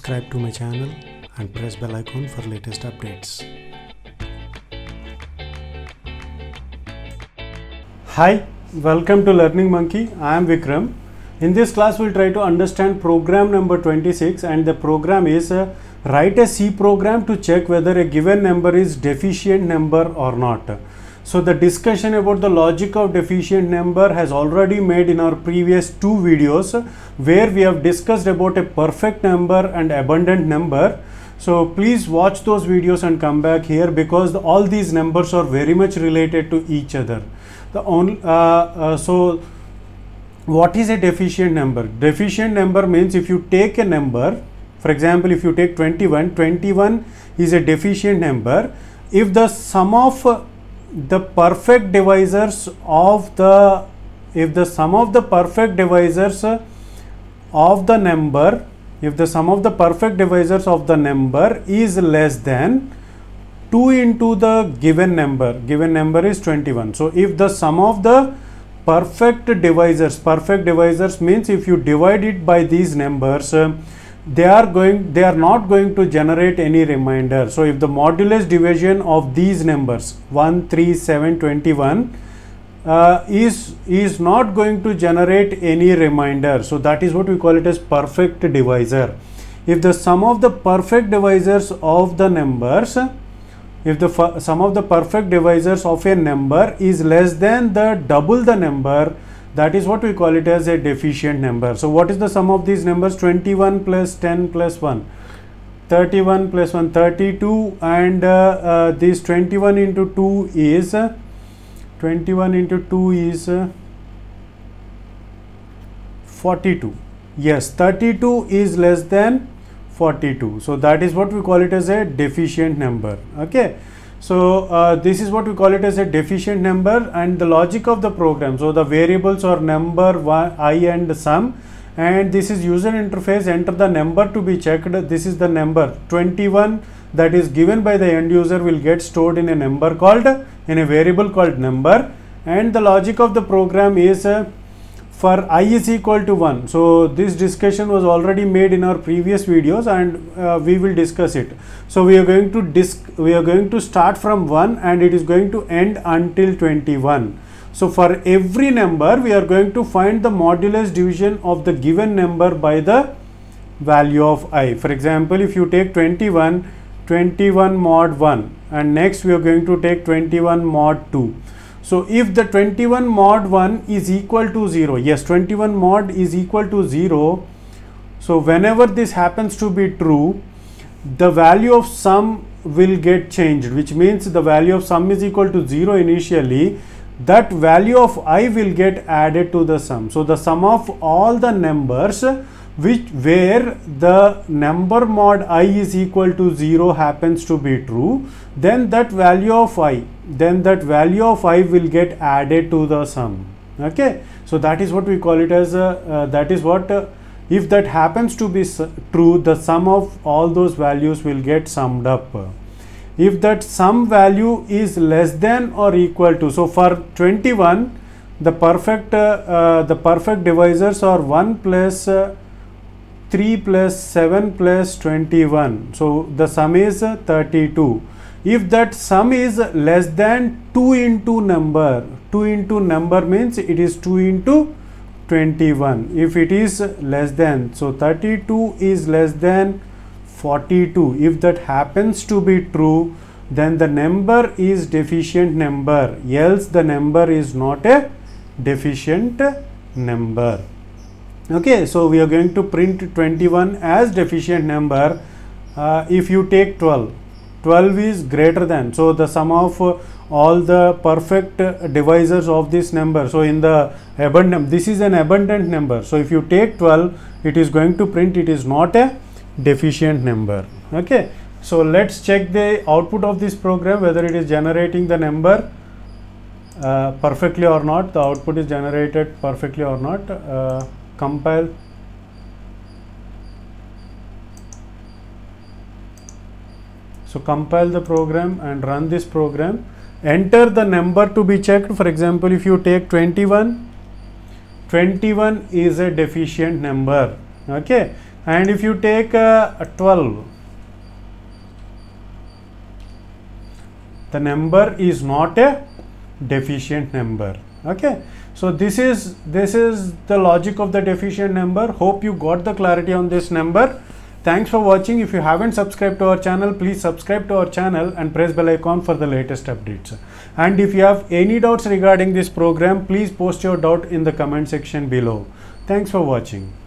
subscribe to my channel and press bell icon for latest updates. Hi, welcome to Learning Monkey. I am Vikram. In this class we'll try to understand program number 26, and the program is write a C program to check whether a given number is deficient number or not. So the discussion about the logic of deficient number has already made in our previous two videos, where we have discussed about a perfect number and abundant number. So please watch those videos and come back here, because all these numbers are very much related to each other. So what is a deficient number? Deficient number means if you take a number, for example, if you take 21, 21 is a deficient number if the sum of the perfect divisors of the perfect divisors of the number, if the sum of the perfect divisors of the number is less than 2 into the given number is 21. So if the sum of the perfect divisors means if you divide it by these numbers, they are not going to generate any remainder. So if the modulus division of these numbers 1, 3, 7, 21 is not going to generate any remainder, so that is what we call it as perfect divisor. If the sum of the perfect divisors of the numbers, if the sum of the perfect divisors of a number is less than the double the number, that is what we call it as a deficient number. So what is the sum of these numbers? 21 plus 10 plus 1, 31 plus 1, 32, and this 21 into 2 is 42. Yes, 32 is less than 42. So that is what we call it as a deficient number. Okay. So this is what we call it as a deficient number, and the logic of the program. So the variables are number, I and sum, and this is user interface. Enter the number to be checked. This is the number 21 that is given by the end user will get stored in a variable called number, and the logic of the program is for I is equal to 1. So this discussion was already made in our previous videos, and we will discuss it. So we are going to start from 1 and it is going to end until 21. So for every number we are going to find the modulus division of the given number by the value of I. For example, if you take 21 mod 1, and next we are going to take 21 mod 2. So if the 21 mod 1 is equal to 0, yes, 21 mod is equal to 0. So whenever this happens to be true, the value of sum will get changed, which means the value of sum is equal to 0 initially. That value of I will get added to the sum. So the sum of all the numbers where the number mod I is equal to 0 happens to be true, then that value of I will get added to the sum. Okay, so that is what we call it as if that happens to be true, the sum of all those values will get summed up. If that sum value is less than or equal to, so for 21 the perfect divisors are 1 plus 3 plus 7 plus 21. So the sum is 32. If that sum is less than 2 into number means it is 2 into 21. If it is less than, so 32 is less than 42. If that happens to be true, then the number is deficient number, else the number is not a deficient number. Okay, so we are going to print 21 as deficient number. If you take 12 is greater than, so the sum of all the perfect divisors of this number. So in the abundant, this is an abundant number. So if you take 12, it is going to print it is not a deficient number. Okay, so let's check the output of this program, whether it is generating the number perfectly or not. The output is generated perfectly or not. Compile. So compile the program and run this program. Enter the number to be checked. For example, if you take 21 is a deficient number. Okay, and if you take a 12, the number is not a deficient number. Okay, so this is the logic of the deficient number. Hope you got the clarity on this number. Thanks for watching. If you haven't subscribed to our channel, please subscribe to our channel and press bell icon for the latest updates. And if you have any doubts regarding this program, please post your doubt in the comment section below. Thanks for watching.